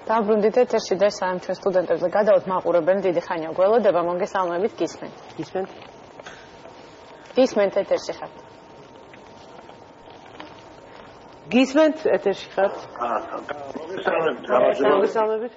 დაბრუნდით ეთერში და სამ ჩვენ სტუდენტებზე გადავთ მაყურებელნი დიდი ხანია გველოდება მოგესალმებით გისმენთ. გისმენთ ეთერში ხართ. გისმენთ ეთერში ხართ. მოგესალმებით.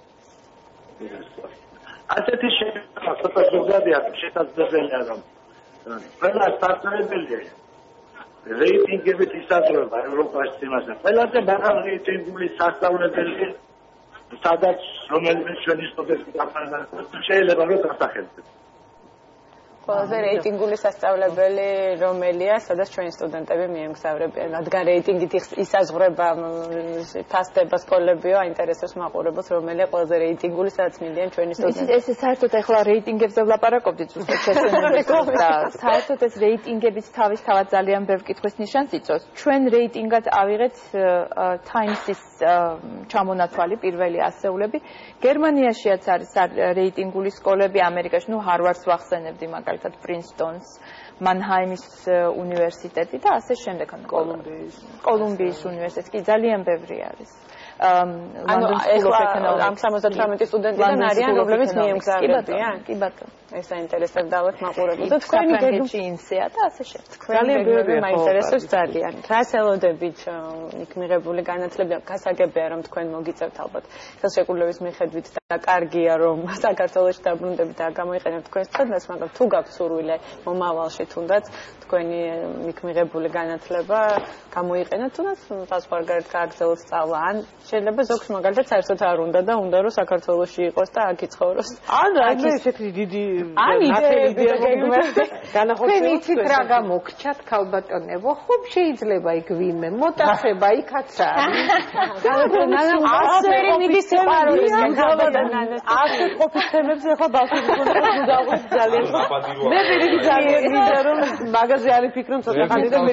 ასეთი შეკითხვა ზოგადია შესაძლებელია რომ ყველა სტარტაპებია რეიტინგებით ისაზრება ევროპაში იმასთან. ყველაზე მაღალი რეიტინგული სასწავლებელი სადაც რომელიმე ჩვენი სტუდენტები დაფარულია შეიძლება რომ დასახელდეთ. ყველაზე რეიტინგული სასწავლებელი რომელია, სადაც ჩვენი სტუდენტები მიემგზავრებიან, რადგან რეიტინგით ისაზღვრება ფასდება სკოლებიო, აინტერესებს მაყურებელს, რომელია ყველაზე რეიტინგული, სადაც მიდიან ჩვენი სტუდენტები. ეს საერთოდ ახლა რეიტინგებზე ვლაპარაკობდით ზუსტად შესაძლებლად და საერთოდ ეს რეიტინგებიც თავისთავად ძალიან ბევრ კითხვის ნიშანს იწვევს. ჩვენ რეიტინგად ავიღეთ Times-ის ჩამონათვალი პირველი ასეულები. გერმანიაშიაც არის რეიტინგული სკოლები, ამერიკაში, Harvard-ს ვახსენებდი მაგალითად Princeton-ს, Mannheim-ის უნივერსიტეტი და ასე შემდეგ. კოლუმბიის უნივერსიტეტი კი ძალიან ბევრი არის. ანუ ეხლა ამ 78 სტუდენტიდან არიან, რომლებიც მიემგზავრებიან? კი ბატონო. ეს საინტერესებს დავთ მაყურებელს. თქვენი გეგმით და ასე შემდეგ. ძალიან ბევრი მაინტერესებს ძალიან. რას ელოდებით იქ მიღებული განათლება? გასაგებია რომ თქვენ მოგიწევთ ალბათ ხელშეკრულების მიხედვით და კარგია რომ საქართველოში დაბრუნდებით და გამოიყენებთ თქვენს ცოდნას, მაგრამ თუ გაქვთ სურვილი მომავალში თუნდაც თქვენი იქ მიღებული განათლება გამოიყენოთ, თუნდაც პასპორტგარეთ გააგრძელოთ სწავლა, ან შეიძლება ზოგს მაგალითად საერთოდ არ უნდა და უნდა რომ საქართველოში იყოს და აქ იცხოვროს. ანუ ესეთი დიდი თქვენ იცით რა გამოგრჩათ ქალბატონებო, ხომ შეიძლება იქ ვინმე მოტაცება იქაც არის. ასერი მიდის სიყვარულის ასე ყოფის თემებზე ახლა ბავშვები გუდაღვით ძალიან. მე პირიქით ძალიან მინდა რომ მაგაზე არ ვიფიქრონ ცოტა ხანი და მე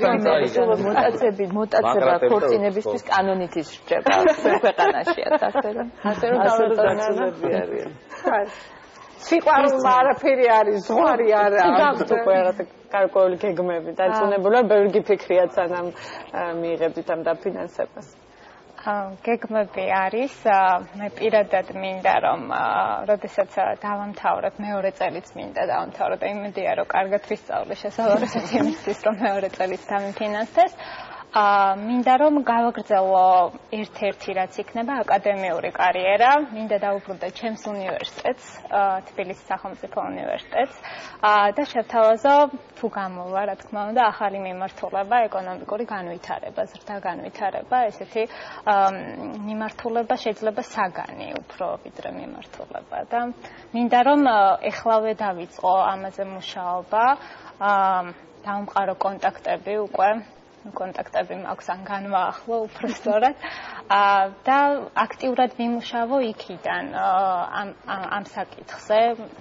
მოტაცება ქორწინებისთვის კანონით ისრდება ქვეყანაშია ასე რომ დაწუნები არიან. სიყვარულმა არაფერი არის, ზღვარი არა. გაქვთ უკვე რაღაცა გარკვეული გეგმები დაწუნებულა, ბევრი გიფიქრიათ სანამ მიიღებდით ამ დაფინანსებას. გეგმები არის, მე პირადად მინდა რომ როდესაც დავამთავრებ მეორე წელიც მინდა დავამთავრებ, იმედია რომ კარგად ვისწავლე შესაბამისად იმისთვის რომ მეორე წელიც დამიფინანსდეს. მინდა რომ გავაგრძელო ერთ-ერთი რაც იქნება აკადემიური კარიერა, მინდა დავუბრუნდე ჩემს უნივერსიტეტს, თბილისის სახელმწიფო უნივერსიტეტს და შევთავაზო თუ გამოვა, რა თქმა უნდა, ახალი მიმართულება, ეკონომიკური განვითარება, ზრდა განვითარება, ესეთი მიმართულება შეიძლება საგანი უფრო ვიდრე მიმართულება და მინდა რომ ეხლავე დავიწყო ამაზე მუშაობა, დავამყარო კონტაქტები უკვე კონტაქტები მაქვს ან განვაახლო უფრო სწორად და აქტიურად ვიმუშავო იქიდან ამ საკითხზე.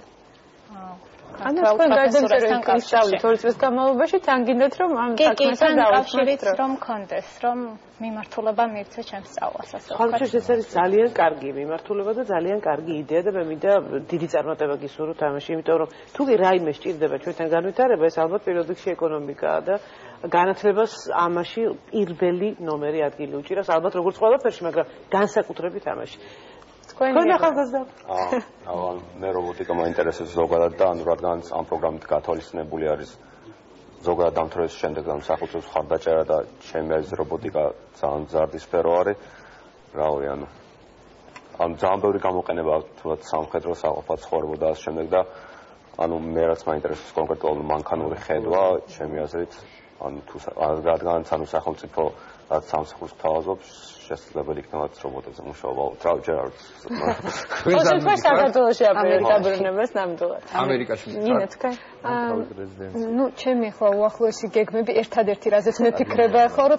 ანუ თქვენ გადაგწერეთ ისწავლით 2 წლის განმავლობაში, თან გინდათ რომ ამ საქმესთან დავუშვით რომ კონდეს, რომ მიმართულება მივცე ჩემს სწავლას ასე ვქოთ. ხალხში ეს არის ძალიან კარგი მიმართულება და ძალიან კარგი იდეა და მე მინდა დიდი წარმატება გისურვოთ ამაში, იმიტომ რომ თუ კი რაიმე სჭირდება ჩვენთან განვითარება, ეს ალბათ პირველ რიგში ეკონომიკაა და განათლებას ამაში პირველი ნომერი ადგილი უჭირავს, ალბათ როგორც ყველაფერში, მაგრამ განსაკუთრებით ამაში. თქვენ ახალგაზრდა? მე რობოტიკა მაინტერესებს ზოგადად და ანუ რადგან ამ პროგრამით გათვალისწინებული არის ზოგადად დამთავრების შემდეგ ამ სახელმწიფოს ხარდაჭერა და ჩემი აზრით რობოტიკა ძალიან მზარდი სფერო არის. რავი, ანუ ამ ძალიან ბევრი გამოყენება თუნდაც სამხედრო საყოფად ცხოვრება და ასე შემდეგ და ანუ მე რაც მაინტერესებს კონკრეტულად მანქანური ხედვა, ჩემი აზრით ანუ თუ რადგან სახელმწიფო რაც სამსახურს თავაზობს შესაძლებელი იქნება რობოტებზე მუშაობა. ჯერ არ ვიცი. თქვენ საქართველოში დაბრუნებას ნამდვილად. ამერიკაში. ნინა თქვენ? ნუ ჩემი ხო უახლოესი გეგმები ერთადერთი რაზეც მეფიქრება ხო რომ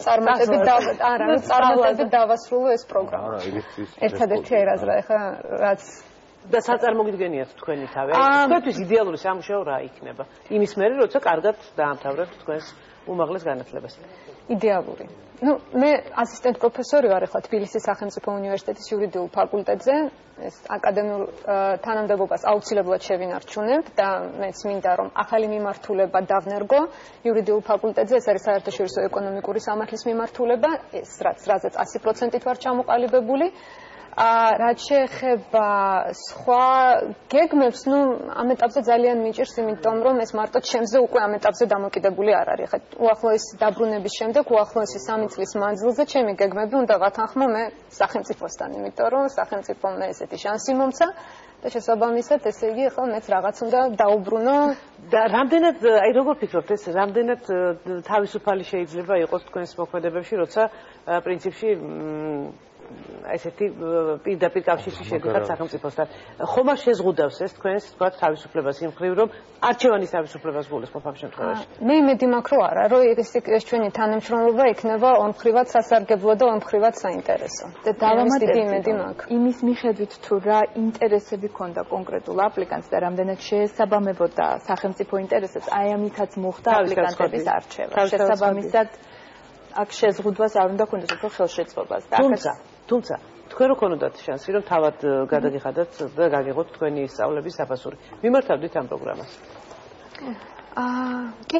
წარმატებით დავასრულო ეს პროგრამა. ერთადერთი ერაზრა ხა რაც და საწარმოგიდგენიათ თქვენი თავი. თქვენთვის იდეალური სამუშაო რა იქნება? იმის მერე როცა კარგად დაამთავრებთ თქვენს უმაღლეს განათლებას. იდეალური. ნუ მე ასისტენტ პროფესორი ვარ ახლა თბილისის სახელმწიფო უნივერსიტეტის იურიდიულ ფაკულტეტზე. ეს აკადემიურ თანამდებობას აუცილებლად შევინარჩუნებ და მეც მინდა რომ ახალი მიმართულება დავნერგო იურიდიულ ფაკულტეტზე. ეს არის საერთაშორისო ეკონომიკური სამართლის მიმართულება, ეს რაზეც 100%-ით ვარ ჩამოყალიბებული. რაც შეეხება სხვა გეგმებს, ნუ ამ ეტაპზე ძალიან მიჭირს, იმიტომ რომ ეს მარტო ჩემზე უკვე ამ ეტაპზე დამოკიდებული არ არის. ხა უახლოესი დაბრუნების შემდეგ, უახლოესი 3 წლის მანძილზე ჩემი გეგმები უნდა ვათანხმო მე სახელმწიფოსთან, იმიტომ რომ სახელმწიფომ მე ესეთი შანსი მომცა და შესაბამისად, ესე იგი, ახლა მეც რაღაც უნდა დაუბრუნო. და რამდენად, აი როგორ ფიქრობთ, ეს რამდენად თავისუფალი შეიძლება იყოს თქვენს მოქმედებებში, როცა პრინციპში ესეთი პირდაპირ კავშირში შედიხართ სახელმწიფოსთან. ხომ არ შეზღუდავს ეს თქვენს თქვა თავისუფლებას იმ მხრივ, რომ არჩევანის თავისუფლებას გულისხმობ ამ შემთხვევაში? მე იმედი მაქვს, რომ არა, რომ ეს ჩვენი თანამშრომლობა იქნება ორმხრივად სასარგებლო და ორმხრივად საინტერესო. და დავამატებდი იმის მიხედვით თუ რა ინტერესები ქონდა კონკრეტულ აპლიკანტს და რამდენად შეესაბამებოდა სახელმწიფო ინტერესებს, აი ამითაც მოხდა აპლიკანტების არჩევა. შესაბამისად აქ შეზღუდვას არ უნდა ქონდეს უფრო ხელშეწყობას. თუმცა თქვენ რო ქონოდათ შანსი რომ თავად გადაგიხადათ და გაგიღოთ თქვენი სწავლების საფასური. მიმართავდით ამ პროგრამას? კი.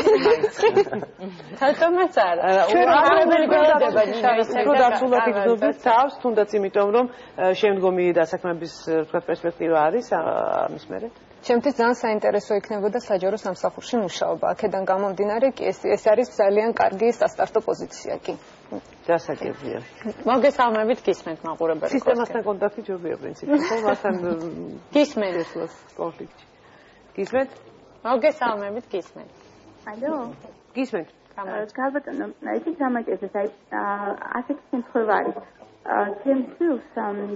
თათომაც არა. ჩვენ აღარებელი გვხვდება ისე რომ დაცულად იგრძნობთ თავს, თუნდაც იმიტომ რომ შემდგომი დასაქმების თქვა პერსპექტივა არის ამის მერე. ჩემთვის ძალიან საინტერესო იქნებოდა საჯარო სამსახურში მუშაობა. აქედან გამომდინარე კი ეს არის ძალიან კარგი სასტარტო პოზიცია კი. დასაგებია. მოგესალმებით გისმენთ მაყურებელი. სისტემასთან კონტაქტი ჯობია პრინციპში, ხო? მასთან გისმენთ კონფლიქტი. გისმენთ? მოგესალმებით გისმენთ. ალო? გისმენთ? გალბატონო, იცით გამაჭირდეს, აი ასეთი შემთხვევა არის. ჩემთვის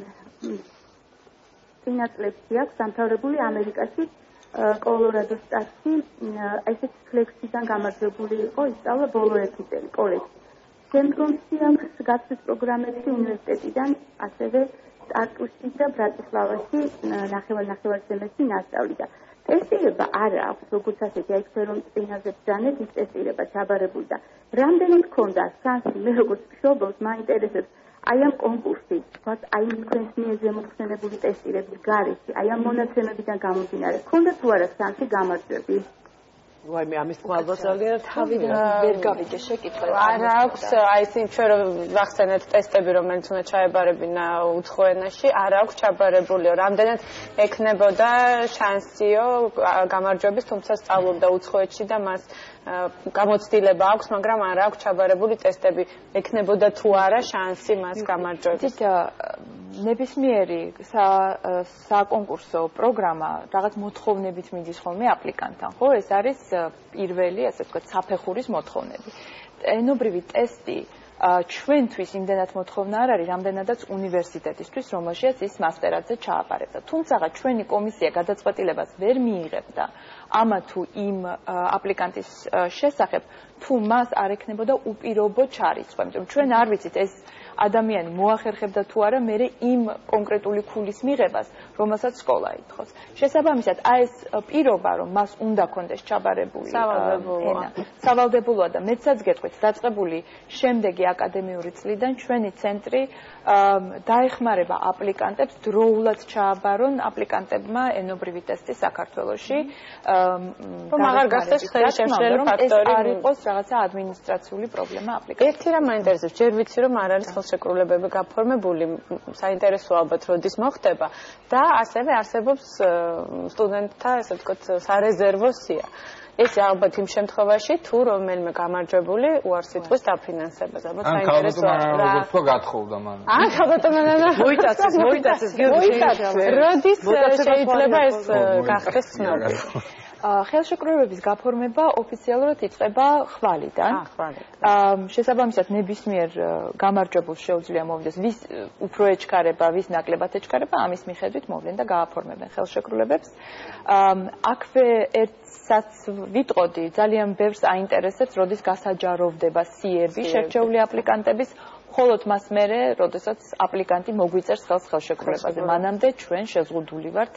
წინაწლებში აქვს დამთავრებული ამერიკაში კოლორადოს შტატში ესეთი ფლექსიდან გამარჯვებული იყო ისწავლა ბოლო 1 წელი კოლეჯში. შემდგომში აქვს გაცვლის პროგრამებში უნივერსიტეტიდან, ასევე ტარტუში და ბრატისლავაში ნახევარ სემესტრი ნასწავლიდა. ტესტირება არ აქვს, როგორც ასეთი, აი ხე რომ წინაზე ბრძანეთ, ის ტესტირება ჩაბარებული და რამდენად ქონდა შანსი მე როგორც მშობელს მაინტერესებს აი ამ კონკურსში, თქვათ, აი თქვენს მიერ ზემოხსენებული ტესტირების გარეშე, აი ამ მონაცემებიდან გამომდინარე, ქონდა თუ არა შანსი გამარჯვების? ვაი, მე ამის თვალს ძალიან თავიდან ვერ გავიგე შეკითხვა. არ აქვს, აი ისინი ჩვენ რომ ვახსენეთ ტესტები, რომელიც უნდა ჩაებარებინა უცხო ენაში, არ აქვს ჩაბარებულიო. რამდენად ექნებოდა შანსიო გამარჯვების, თუმცა სწავლობდა უცხოეთში და მას გამოცდილება აქვს, მაგრამ არ აქვს ჩაბარებული ტესტები. ექნებოდა თუ არა შანსი მას გამარჯვების. ნებისმიერი საკონკურსო პროგრამა რაღაც მოთხოვნებით მიდის ხოლმე აპლიკანტთან, ხო? ეს არის პირველი, ასე ვთქვათ, საფეხურის მოთხოვნები. ენობრივი ტესტი ჩვენთვის იმდენად მოთხოვნა არ არის, რამდენადაც უნივერსიტეტისთვის, რომელშიც ის მასტერადზე ჩააბარებდა. თუმცა ჩვენი კომისია გადაწყვეტილებას ვერ მიიღებდა ამა თუ იმ აპლიკანტის შესახებ, თუ მას არ ექნებოდა უპირობო ჩარიცხვა. იმიტომ ჩვენ არ ვიცით ეს ადამიანი მოახერხებდა თუ არა მე იმ კონკრეტული ქულის მიღებას, რომელსაც სკოლა ითხოვს. შესაბამისად, აი ეს პირობა, რომ მას უნდა კონდეს ჩაბარებული ენა, სავალდებულოა და მეცაც გეტყვით, დაწყებული შემდეგი აკადემიური წლიდან ჩვენი ცენტრი დაეხმარება აპლიკანტებს დროულად ჩააბარონ აპლიკანტებმა ენობრივი ტესტი საქართველოში. რომ აღარ გახდეს ხელშემშლელი ფაქტორი, არ იყოს რაღაცა ადმინისტრაციული პრობლემა აპლიკანტებს. ერთი რამ მაინტერესებს, ჯერ ვიცი რომ არ არის ხელშეკრულებები გაფორმებული, საინტერესო ალბათ როდის მოხდება და ასევე არსებობს სტუდენტთა, ასე ვთქვათ, სარეზერვო სია. ეს ალბათ იმ შემთხვევაში, თუ რომელიმე გამარჯვებული უარს იტყვის დაფინანსებას, ალბათ საინტერესოა რა. როგორ თქვა გათხოვდა მან. ალბათ მოიტაცეს, როდის შეიძლება ეს გახდეს ცნობილი? ხელშეკრულებების გაფორმება ოფიციალურად იწყება ხვალიდან. შესაბამისად, ნებისმიერ გამარჯვებულს შეუძლია მოვიდეს ვის უფრო ეჩქარება, ვის ნაკლებად ეჩქარება, ამის მიხედვით მოვლენ და გააფორმებენ ხელშეკრულებებს. აქვე ერთსაც ვიტყოდი, ძალიან ბევრს აინტერესებს, როდის გასაჯაროვდება სიები შერჩეული აპლიკანტების, მხოლოდ მას მერე, როდესაც აპლიკანტი მოგვიწერს ხელს ხელშეკრულებაზე. მანამდე ჩვენ შეზღუდული ვართ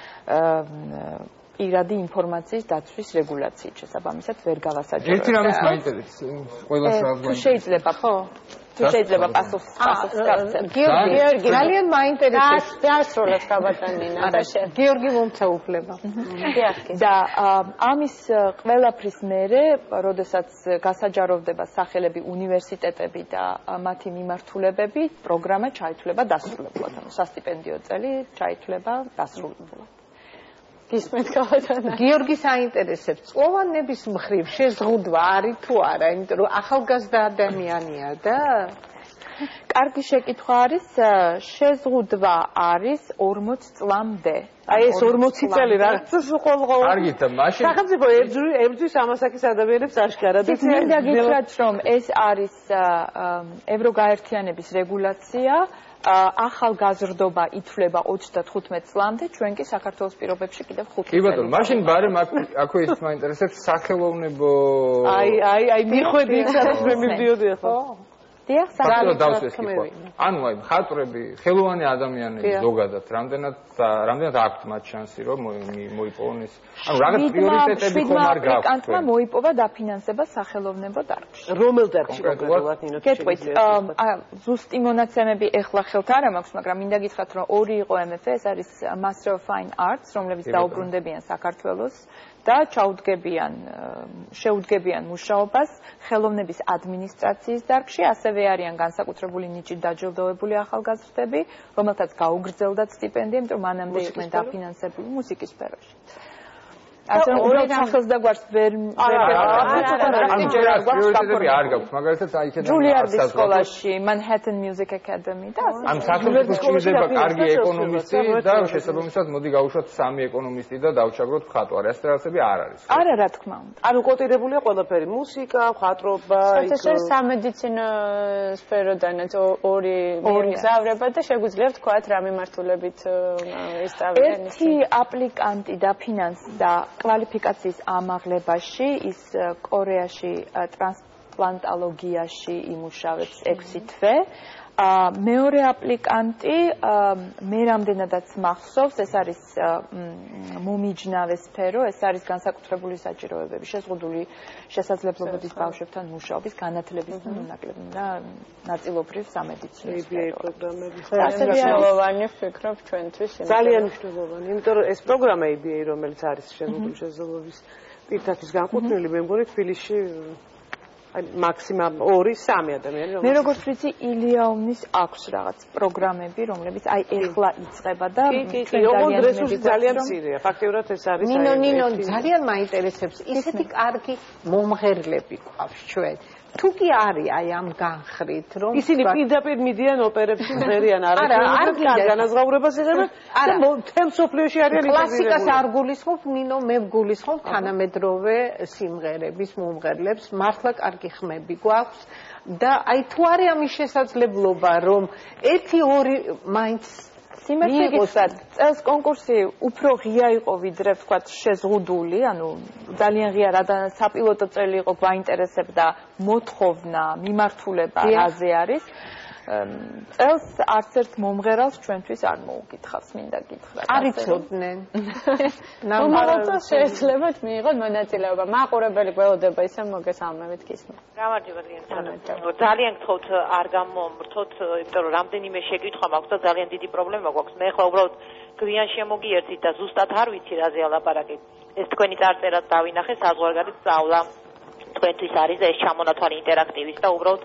პირადი ინფორმაციის დაცვის რეგულაციით, შესაბამისად ვერ გავასაჯაროებთ. ერთი რამის მაინტერესებს, ყველას რა გვაინტერესებს. შეიძლება, ხო? თუ შეიძლება პასუხს გavcem. გიორგი, ძალიან მაინტერესებს. დაასრულებს გაბატონი ნატაშა. გიორგი მომცა უფლება. და ამის ყველაფრის მერე, როდესაც გასაჯაროვდება სახელები უნივერსიტეტები და მათი მიმართულებები, პროგრამა ჩაითვლება დასრულებულად. ანუ სასტიპენდიო წელი ჩაითვლება დასრულებულად. გისმენთ გაბატონი. გიორგი საინტერესებს წლოვანების მხრივ შეზღუდვა არის თუ არა, იმიტომ რომ ახალგაზრდა ადამიანია და კარგი შეკითხვა არის, შეზღუდვა არის 40 წლამდე. აი ეს 40 წელი რაღაცას უყოლღო. კარგით, მაშინ სახელმწიფო ებრძვის ამასაკის ადამიანებს აშკარად მინდა გითხრათ, რომ ეს არის ევროგაერთიანების რეგულაცია. ახალგაზრდობა ითვლება 35 წლამდე, ჩვენ კი საქართველოს პირობებში კიდევ 5 წელი. კი ბატონო, მაშინ ბარემ აქვე ის მაინტერესებს სახელოვნებო აი მიხვედი იქ სადაც მე მივდიოდი ახლა. დიახ, საქართველოს დავსვეს კითხვა. ანუ აი მხატვრები, ხელოვანი ადამიანები ზოგადად, რამდენად აქვთ მათ შანსი რომ მოიპოვონ ეს? ანუ რაღაც პრიორიტეტები ხომ არ გაქვთ? აპლიკანტმა მოიპოვა დაფინანსება სახელოვნებო დარგში. რომელ დარგში კონკრეტულად ნინო? გეტყვით, ზუსტი მონაცემები ეხლა ხელთ არ მაქვს, მაგრამ მინდა გითხრათ, რომ ორი იყო MFA, ეს არის Master of Fine Arts, რომლებიც დაუბრუნდებიან საქართველოს და შეუდგებიან მუშაობას ხელოვნების ადმინისტრაციის დარგში, ასევე არიან განსაკუთრებული ნიჭით დაჯილდოვებული ახალგაზრდები, რომელთაც გაუგრძელდათ სტიპენდია, იმიტომ რომ მანამდე იყვნენ დაფინანსებული მუსიკის სფეროში. ასე რომ ორი სახელს და გვარს ვერ პრიორიტეტები არ გაქვთ, მაგალითად აი იქიდან ჯულიარდის სკოლაში, Manhattan Music Academy და ასე. ამ სახელმწიფოს ჭირდება კარგი ეკონომისტი და შესაბამისად მოდი გავუშვათ 3 ეკონომისტი და დავჩაგროთ მხატვარი. ეს რაღაცები არ არის. არა, რა თქმა უნდა. ანუ კოტირებულია ყველაფერი, მუსიკა, მხატვრობა, ეს სამედიცინო სფეროდანაც ორი მიგზავრება და შეგვიძლია ვთქვათ რა მიმართულებით ისწავლენ. ერთი აპლიკანტი დაფინანსდა კვალიფიკაციის ამაღლებაში, ის კორეაში ტრანსპლანტოლოგიაში იმუშავებს 6 თვე. მეორე აპლიკანტი მე რამდენადაც მახსოვს, ეს არის მომიჯნავე სფერო, ეს არის განსაკუთრებული საჭიროებები, შეზღუდული შესაძლებლობების ბავშვებთან მუშაობის, განათლების და ნაწილობრივ სამედიცინო პროგრამები. ძალიან მნიშვნელოვანი ვფიქრობ ჩვენთვის. ძალიან მნიშვნელოვანი, იმიტომ რომ ეს პროგრამა EBA, რომელიც არის შეზღუდული შესაძლებლობის პირთათვის განკუთვნილი, მე მგონი თბილისში მაქსიმუმ 2-3 ადამიანი მე როგორც ვიცი ილიაუნის აქვს რაღაც პროგრამები რომლებიც აი ეხლა იწყება და ოღონდ რესურსი ძალიან მცირეა ფაქტიურად ეს არის ნინო ძალიან მაინტერესებს ისეთი კარგი მომღერლები გვაქვს ჩვენ თუ კი არის აი ამ განხრით რომ ისინი პირდაპირ მიდიან ოპერებში მღერიან არა განაზღაურებას იღებენ და მთელ სოფლიოში არიან კლასიკას არ გულისხმობ ნინო მე ვგულისხმობ თანამედროვე სიმღერების მომღერლებს მართლა კარგი ხმები გვაქვს და აი თუ არის ამის შესაძლებლობა რომ 1-2 მაინც სიმართლე გითხრათ, წელს კონკურსი უფრო ღია იყო ვიდრე ვთქვათ შეზღუდული, ანუ ძალიან ღია საპილოტო წელი იყო გვაინტერესებდა მოთხოვნა, მიმართულება რაზე არის. წელს არც ერთ მომღერალს ჩვენთვის არ მოუკითხავს, მინდა გითხრათ. არ იცოდნენ. მომავალწელს შეეძლებათ მიიღოთ მონაწილეობა. მაყურებელი გველოდება ისე მოგესალმებით გისმენთ. გამარჯობა ძალიან გთხოვთ არ გამომრთოთ, იმიტომ რომ რამდენიმე შეკითხვა მაქვს და ძალიან დიდი პრობლემა გვაქვს. მე ხლა უბრალოდ გვიან შემოგიერთით და ზუსტად არ ვიცი რაზე ალაპარაკი. ეს თქვენი წარწერაც დავინახე, საზღვარგარეთ სწავლა თქვენთვის არის და ეს ჩამონათვალი ინტერაქტივის და უბრალოდ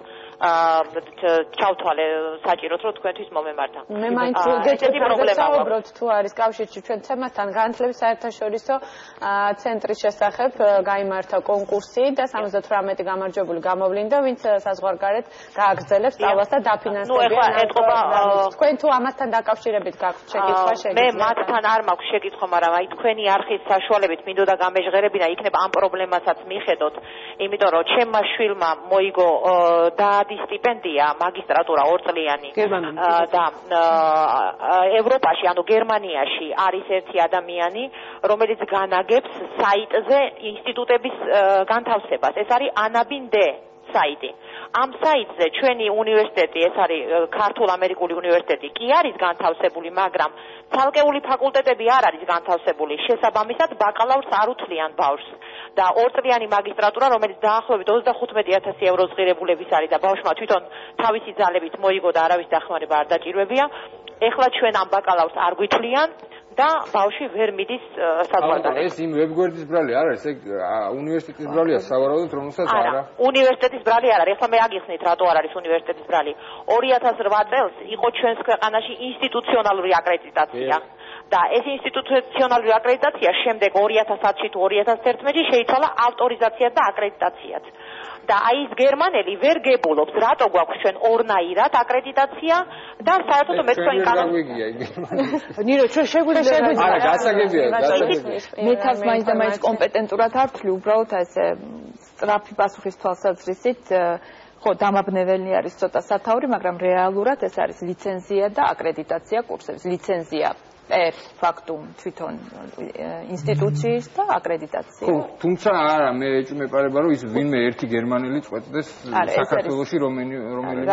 ჩავთვალე საჭიროთ რომ თქვენთვის მომემართა. მე მაინც გეჭირებათ თუ არის კავშირში ჩვენ თემასთან განათლების საერთაშორისო ცენტრის შესახებ გაიმართა კონკურსი და 78 გამარჯვებული გამოვლინდა ვინც საზღვარგარეთ გააგრძელებს სწავლას და დაფინანსებიან. თქვენ თუ ამასთან დაკავშირებით გაქვთ შეკითხვა მე მათთან არ მაქვს შეკითხვა, მაგრამ აი თქვენი არხის საშუალებით მინდოდა გამეჟღერებინა იქნება ამ პრობლემასაც მიხედოთ, იმიტომ რომ ჩემმა შვილმა მოიგო სტიპენდია მაგისტრატურა 2 წლიანი და ევროპაში ანუ გერმანიაში არის ერთი ადამიანი რომელიც განაგებს საიტზე ინსტიტუტების განთავსებას ეს არის ანაბინ დე საიტი. ამ საიტზე ჩვენი უნივერსიტეტი, ეს არის ქართულ-ამერიკული უნივერსიტეტი, კი არის განთავსებული, მაგრამ ცალკეული ფაკულტეტები არ არის განთავსებული. შესაბამისად, ბაკალავრს არ უთვლიან ბავშვს. და 2 წლიანი მაგისტრატურა, რომელიც დაახლოებით 25,000 ევროს ღირებულების არის და ბავშვმა თვითონ თავისი ძალებით მოიგო და არავის დახმარება არ დაჭირვებია. ეხლა ჩვენ ამ ბაკალავრს არ გვითვლიან და ბავშვი ვერ მიდის საზღვარგარეთ. ეს იმ ვებგვერდის ბრალი არ არის, ეგ უნივერსიტეტის ბრალია სავარაუდოდ, რომელსაც არა. უნივერსიტეტის ბრალი არ არის. ეხლა მე აგიხსნით რატო არ არის უნივერსიტეტის ბრალი. 2008 წელს იყო ჩვენს ქვეყანაში ინსტიტუციონალური აკრედიტაცია. და ეს ინსტიტუციონალური აკრედიტაცია შემდეგ 2010-ში თუ 2011-ში შეიცვალა ავტორიზაციად და აკრედიტაციად. და აი ეს გერმანელი ვერ გებულობს, რატო გვაქვს ჩვენ ორნაირად აკრედიტაცია და საერთოდ მე თქვენი განვიგია იგი. ნინო, ჩვენ შეგვიძლია არა, გასაგებია, გასაგებია. მე თავს მაინც და მაინც კომპეტენტურად არ ვთვლი, უბრალოდ ესე სწრაფი პასუხის თვალსაზრისით ხო, დამაბნეველი არის ცოტა სათაური, მაგრამ რეალურად ეს არის ლიცენზია და აკრედიტაცია კურსების. ლიცენზია ფაქტუმ თვითონ ინსტიტუციის და აკრედიტაცია. ხო, თუმცა არა, მე ეჭვმეპარება რომ ის ვინმე ერთი გერმანელი წყვეტდეს საქართველოში რომელიმე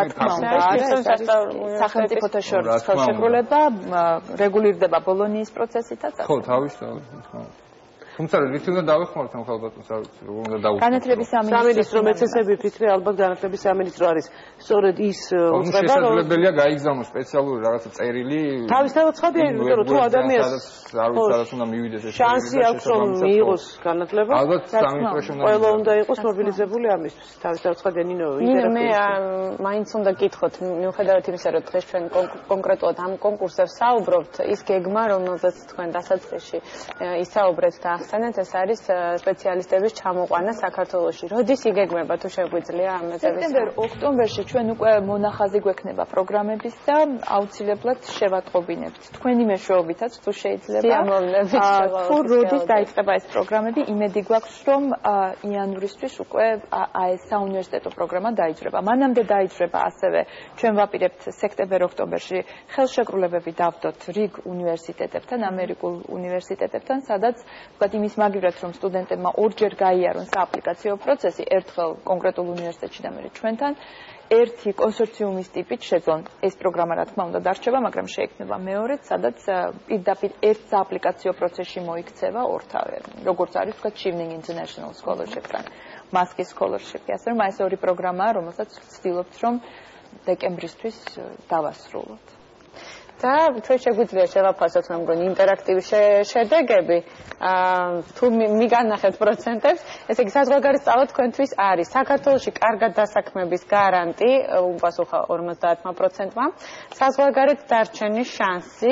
სახელმწიფოთა შორის ხელშეკრულება რეგულირდება ბოლონიის პროცესითაც. ხო, თავისთავად, ხო. თუმცა რითი უნდა დავეხმაროთ ამ ხალბატონს არ ვიცი როგორ უნდა დავუხმო. განათლების სამინისტრო მეცესები ვფიქრე ალბათ განათლების სამინისტრო არის სწორედ ის უწყება რომ შესაძლებელია გაიგზავნოს სპეციალური რაღაცა წერილი. თავისთავად ცხადია, იმიტომ რომ თუ ადამიანს არ ვიცი სადაც უნდა მივიდეს ეს შანსი აქვს რომ მიიღოს განათლება. ალბათ სამინისტროში უნდა ყველა უნდა იყოს მობილიზებული ამისთვის. თავისთავად ცხადია ნინო მე მაინც უნდა გითხოთ მიუხედავად იმისა რომ დღეს ჩვენ კონკრეტულად ამ კონკურსებს საუბრობთ ის გეგმა რომელზეც თქვენ დასაწყისში ისაუბრეთ და ეს არის სპეციალისტების ჩამოყვანა საქართველოში. როდის იგეგმება თუ შეგვიძლია ამაზე? სექტემბერ-ოქტომბერში ჩვენ უკვე მონახაზი გვექნება პროგრამების და აუცილებლად შევატყობინებთ. თქვენი მეშვეობითაც თუ შეიძლება. თუ როდის დაიწყება ეს პროგრამები, იმედი გვაქვს, რომ იანვრისთვის უკვე ეს საუნივერსიტეტო პროგრამა დაიძრება. მანამდე დაიძრება ასევე ჩვენ ვაპირებთ სექტემბერ-ოქტომბერში ხელშეკრულებები დავდოთ რიგ უნივერსიტეტებთან, ამერიკულ უნივერსიტეტებთან, სადაც იმის მაგივრად რომ სტუდენტებმა ორჯერ გაიარონ სააპლიკაციო პროცესი, ერთხელ კონკრეტულ უნივერსიტეტში და მე ჩვენთან, ერთი კონსორციუმის ტიპით შეძლონ ეს პროგრამა რა თქმა უნდა დარჩება, მაგრამ შეექმნება მეორეც, სადაც პირდაპირ ერთ სააპლიკაციო პროცესში მოიქცევა ორთავე, როგორც არის თქვა Chevening International Scholarship-თან, Maskis Scholarship-ი, ასე რომ ეს ორი პროგრამაა, რომელსაც ვცდილობთ რომ დეკემბრისთვის დავასრულოთ. და ჩვენ შეგვიძლია შევაფასოთ მე მგონი ინტერაქტივი შედეგები თუ მიგანახეთ პროცენტებს ესე იგი საზღვარგარეთ სწავლა თქვენთვის არის საქართველოში კარგად დასაქმების გარანტი უპასუხა 50%-მა საზღვარგარეთ დარჩენის შანსი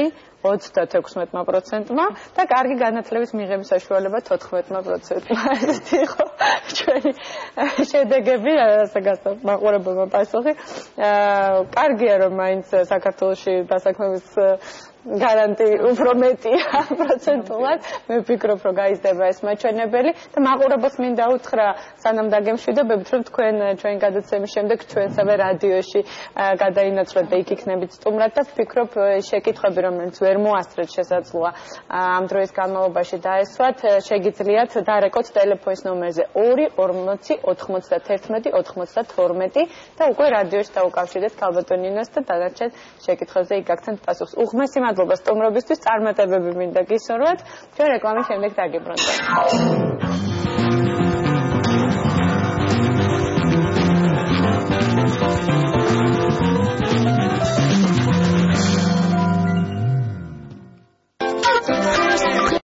36%-მა და კარგი განათლების მიღების საშუალება 14%-მა. ესეთი იყო ჩვენი შედეგები, რასაც მაყურებელმა პასუხი. კარგია რომ მაინც საქართველოში დასაქმების გარანტი უფრო მეტია პროცენტულად. მე ვფიქრობ, რომ გაიზრდება ეს მაჩვენებელი და მაყურებელს მინდა უთხრა, სანამ დაგემშვიდობებით, რომ თქვენ ჩვენი გადაცემის შემდეგ ჩვენსავე რადიოში გადაინაცვლეთ და იქ იქნებით სტუმრად და ვფიქრობ, შეკითხვები, რომელიც ვერ მოასწრეთ შესაძლოა ამ დროის განმავლობაში დაესვათ, შეგიძლიათ დარეკოთ ტელეფონის ნომერზე 2 40 91 92 და უკვე რადიოში დაუკავშირდეთ ქალბატონ ნინოს და დანარჩენ შეკითხვებზე იქ გაგცემთ პასუხს. უღმესი მადლობა სტუმრობისთვის, წარმატებები მინდა გისურვოთ. ჩვენ რეკლამის შემდეგ დაგიბრუნდებით.